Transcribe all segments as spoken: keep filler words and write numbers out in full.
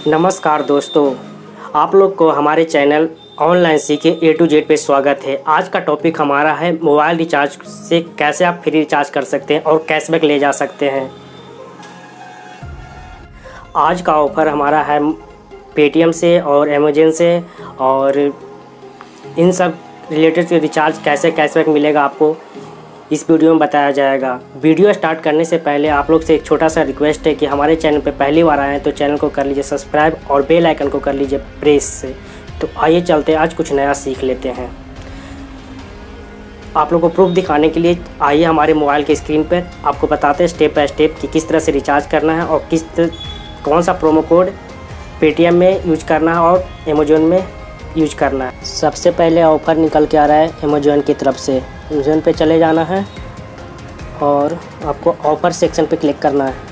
नमस्कार दोस्तों, आप लोग को हमारे चैनल ऑनलाइन सीखे ए टू जेड पे स्वागत है। आज का टॉपिक हमारा है मोबाइल रिचार्ज से कैसे आप फ्री रिचार्ज कर सकते हैं और कैशबैक ले जा सकते हैं। आज का ऑफ़र हमारा है पेटीएम से और अमेज़न से, और इन सब रिलेटेड रिचार्ज कैसे कैशबैक मिलेगा आपको इस वीडियो में बताया जाएगा। वीडियो स्टार्ट करने से पहले आप लोग से एक छोटा सा रिक्वेस्ट है कि हमारे चैनल पे पहली बार आए हैं तो चैनल को कर लीजिए सब्सक्राइब और बेल आइकन को कर लीजिए प्रेस से। तो आइए चलते हैं, आज कुछ नया सीख लेते हैं। आप लोग को प्रूफ दिखाने के लिए आइए हमारे मोबाइल के स्क्रीन पर आपको बताते हैं स्टेप बाय स्टेप कि किस तरह से रिचार्ज करना है और किस कौन सा प्रोमो कोड पेटीएम में यूज करना है और अमेज़न में यूज करना है। सबसे पहले ऑफ़र निकल के आ रहा है अमेज़न की तरफ से। अमेज़न पे चले जाना है और आपको ऑफ़र सेक्शन पे क्लिक करना है।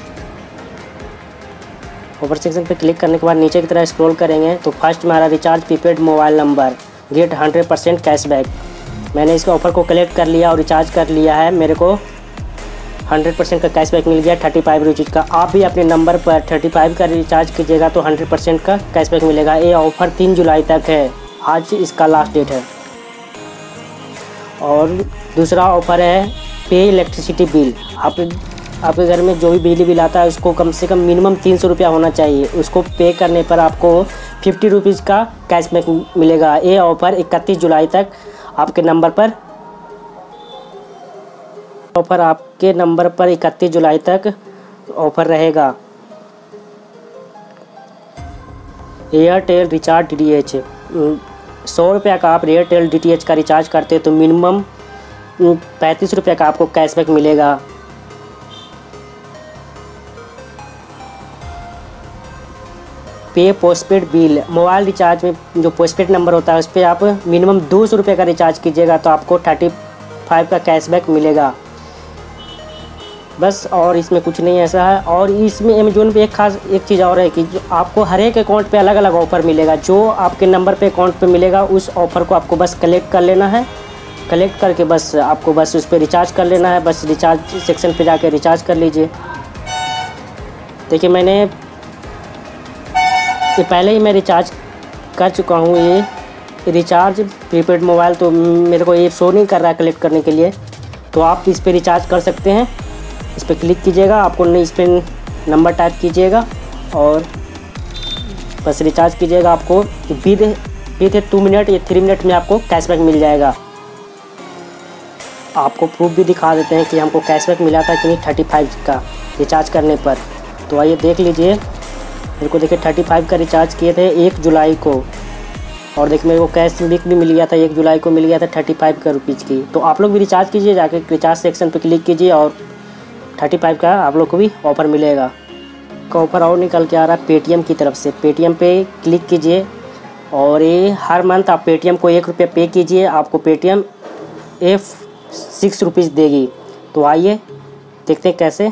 ऑफ़र सेक्शन पे क्लिक करने के बाद नीचे की तरह स्क्रॉल करेंगे तो फर्स्ट में आ रहा है recharge prepaid mobile number get hundred percent cashback. मैंने इसके ऑफ़र को कलेक्ट कर लिया और रिचार्ज कर लिया है। मेरे को हंड्रेड परसेंट का कैशबैक मिल गया थर्टी फाइव रुपीज़ का। आप भी अपने नंबर पर थर्टी फाइव का रिचार्ज कीजिएगा तो हंड्रेड परसेंट का कैशबैक मिलेगा। ये ऑफ़र तीन जुलाई तक है, आज इसका लास्ट डेट है। और दूसरा ऑफ़र है पे इलेक्ट्रिसिटी बिल। आप आपके घर में जो भी बिजली बिल आता है उसको कम से कम मिनिमम तीन सौ रुपया होना चाहिए। उसको पे करने पर आपको फिफ्टी रुपीज़ का कैशबैक मिलेगा। ये ऑफ़र इकतीस जुलाई तक आपके नंबर पर ऑफ़र आपके नंबर पर इकतीस जुलाई तक ऑफ़र रहेगा। Airtel recharge D T H सौ रुपये का आप एयरटेल डी टी एच का रिचार्ज करते हो तो मिनिमम पैंतीस रुपये का आपको कैशबैक मिलेगा। पे पोस्टपेड बिल मोबाइल रिचार्ज में जो पोस्टपेड नंबर होता है उस पर आप मिनिमम दो सौ रुपये का रिचार्ज कीजिएगा तो आपको थर्टी फाइव का कैशबैक मिलेगा। बस और इसमें कुछ नहीं ऐसा है। और इसमें अमेज़न पे एक खास एक चीज़ और है कि जो आपको हर एक अकाउंट पे अलग अलग ऑफ़र मिलेगा। जो आपके नंबर पे अकाउंट पे मिलेगा उस ऑफ़र को आपको बस कलेक्ट कर लेना है। कलेक्ट करके बस आपको बस उस पर रिचार्ज कर लेना है। बस रिचार्ज सेक्शन पे जाके रिचार्ज कर लीजिए। देखिए मैंने ये पहले ही मैं रिचार्ज कर चुका हूँ। ये रिचार्ज प्रीपेड मोबाइल तो मेरे को ये शो नहीं कर रहा है कलेक्ट करने के लिए, तो आप इस पर रिचार्ज कर सकते हैं। इस पर क्लिक कीजिएगा, आपको इस पर नंबर टाइप कीजिएगा और बस रिचार्ज कीजिएगा। आपको विद विद टू मिनट या थ्री मिनट में आपको कैशबैक मिल जाएगा। आपको प्रूफ भी दिखा देते हैं कि हमको कैशबैक मिला था कि नहीं थर्टी फाइव का रिचार्ज करने पर। तो आइए देख लीजिए। मेरे को देखिए थर्टी फाइव का रिचार्ज किए थे एक जुलाई को, और देखिए मेरे को कैशबैक भी मिल गया था एक जुलाई को मिल गया था थर्टी फाइव का रुपीज़ की। तो आप लोग भी रिचार्ज कीजिए, जाके रिचार्ज सेक्शन पर क्लिक कीजिए और थर्टी फाइव का आप लोग को भी ऑफ़र मिलेगा। का ऑफ़र और निकल के आ रहा है पेटीएम की तरफ से। पेटीएम पे क्लिक कीजिए और ये हर मंथ आप पेटीएम को एक रुपये पे कीजिए, आपको पेटीएम एफ सिक्स रुपीज़ देगी। तो आइए देखते हैं कैसे।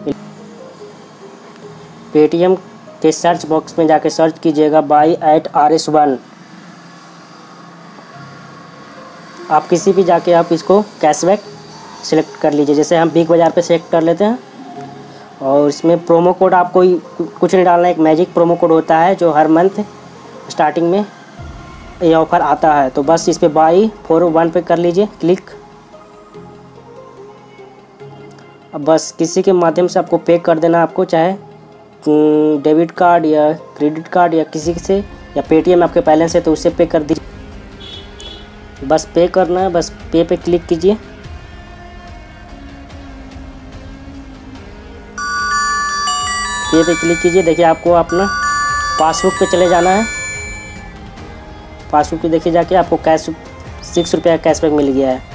पेटीएम के सर्च बॉक्स में जाके सर्च कीजिएगा by eight R S one. आप किसी भी जाके आप इसको कैशबैक सिलेक्ट कर लीजिए। जैसे हम बिग बाज़ार पे सिलेक्ट कर लेते हैं और इसमें प्रोमो कोड आपको कुछ नहीं डालना है। एक मैजिक प्रोमो कोड होता है जो हर मंथ स्टार्टिंग में ये ऑफ़र आता है। तो बस इस पर बाई फोर वन पे कर लीजिए क्लिक। अब बस किसी के माध्यम से आपको पे कर देना। आपको चाहे डेबिट कार्ड या क्रेडिट कार्ड या किसी से, या पेटीएम आपके बैलेंस है तो उससे पे कर दीजिए। बस पे करना है, बस पे पे क्लिक कीजिए। पे पे क्लिक कीजिए। देखिए आपको अपना पासबुक पे चले जाना है। पासबुक पे देखिए जाके आपको कैश सिक्स रुपये का कैशबैक मिल गया है।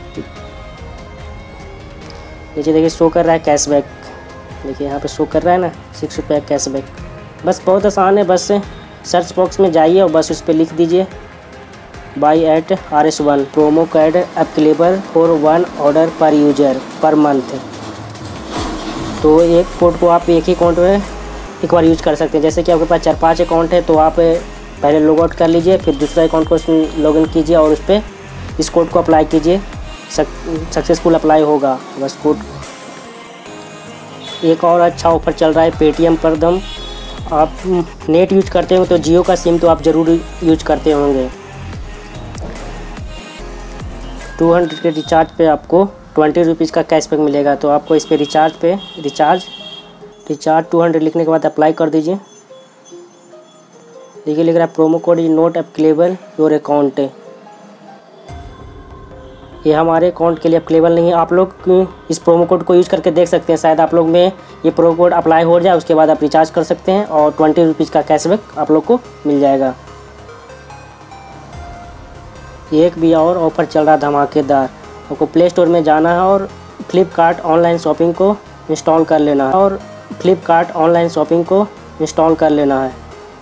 नीचे देखिए शो कर रहा है कैशबैक। देखिए यहाँ पे शो कर रहा है ना सिक्स रुपये का कैशबैक। बस बहुत आसान है। बस सर्च बॉक्स में जाइए और बस उस पर लिख दीजिए by eight R S one promo code applicable for one order per user per month. तो एक कोड को आप एक ही अकाउंट में एक बार यूज कर सकते हैं। जैसे कि आपके पास चार पांच अकाउंट है तो आप पहले लॉग आउट कर लीजिए, फिर दूसरा अकाउंट को लॉगिन कीजिए और उस पर इस कोड को अप्लाई कीजिए। सक्सेसफुल अप्लाई होगा। बस कोड एक और अच्छा ऑफ़र चल रहा है पेटीएम पर दम आप नेट यूज करते हो तो जियो का सिम तो आप ज़रूर यूज करते होंगे। टू हंड्रेड के रिचार्ज पे आपको ट्वेंटी रुपीज़ का कैशबैक मिलेगा। तो आपको इस पे रिचार्ज पे रिचार्ज रिचार्ज टू हंड्रेड लिखने के बाद अप्लाई कर दीजिए। देखिए लिख रहा है promo code is not applicable your account. ये हमारे अकाउंट के लिए अप्लीकेबल नहीं है। आप लोग इस प्रोमो कोड को यूज़ करके देख सकते हैं, शायद आप लोग में ये प्रोमो कोड अप्लाई हो जाए, उसके बाद आप रिचार्ज कर सकते हैं और ट्वेंटी रुपीज़ का कैशबैक आप लोग को मिल जाएगा। एक भी और ऑफ़र चल रहा धमाकेदार। आपको प्ले स्टोर में जाना है और फ्लिपकार्ट ऑनलाइन शॉपिंग को इंस्टॉल कर लेना है और फ्लिपकार्ट ऑनलाइन शॉपिंग को इंस्टॉल कर लेना है।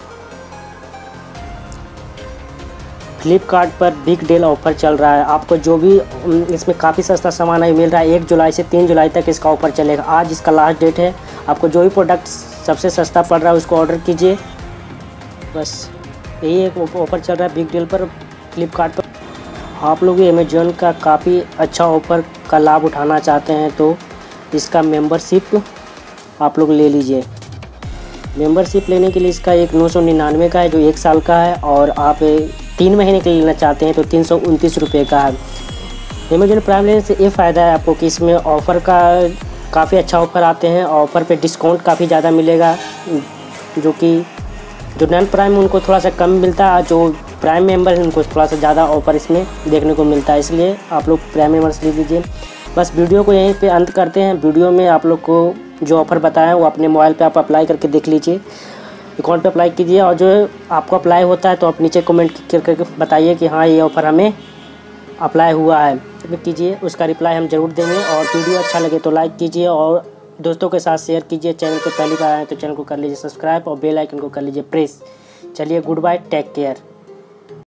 फ्लिपकार्ट पर बिग डील ऑफ़र चल रहा है। आपको जो भी इसमें काफ़ी सस्ता सामान है मिल रहा है। एक जुलाई से तीन जुलाई तक इसका ऑफ़र चलेगा। आज इसका लास्ट डेट है। आपको जो भी प्रोडक्ट सबसे सस्ता पड़ रहा है उसको ऑर्डर कीजिए। बस यही एक ऑफ़र चल रहा है बिग डील पर फ्लिपकार्ट पर। आप लोग अमेज़ॉन का काफ़ी अच्छा ऑफ़र का लाभ उठाना चाहते हैं तो इसका मेंबरशिप आप लोग ले लीजिए। मेंबरशिप लेने के लिए इसका एक नौ सौ निन्यानवे का है जो एक साल का है, और आप तीन महीने के लिए लेना चाहते हैं तो तीन सौ उनतीस रुपये का है। अमेज़ॉन प्राइम लेने से ये फ़ायदा है आपको कि इसमें ऑफ़र का काफ़ी अच्छा ऑफ़र आते हैं। ऑफ़र पे डिस्काउंट काफ़ी ज़्यादा मिलेगा, जो कि जो नॉन प्राइम उनको थोड़ा सा कम मिलता है, जो प्राइम मेंबर हैं उनको थोड़ा सा ज़्यादा ऑफ़र इसमें देखने को मिलता है। इसलिए आप लोग प्राइम मेंबर्स ले लीजिए। बस वीडियो को यहीं पे अंत करते हैं। वीडियो में आप लोग को जो ऑफ़र बताया वो अपने मोबाइल पे आप अप्लाई करके देख लीजिए, अकाउंट पे अप्लाई कीजिए, और जो आपको अप्लाई होता है तो आप नीचे कमेंट करके बताइए कि हाँ ये ऑफ़र हमें अप्लाई हुआ है कीजिए। उसका रिप्लाई हम ज़रूर देंगे। और वीडियो अच्छा लगे तो लाइक कीजिए और दोस्तों के साथ शेयर कीजिए। चैनल पे पहली बार आए तो चैनल को कर लीजिए सब्सक्राइब और बेल आइकन को कर लीजिए प्रेस। चलिए गुड बाय, टेक केयर।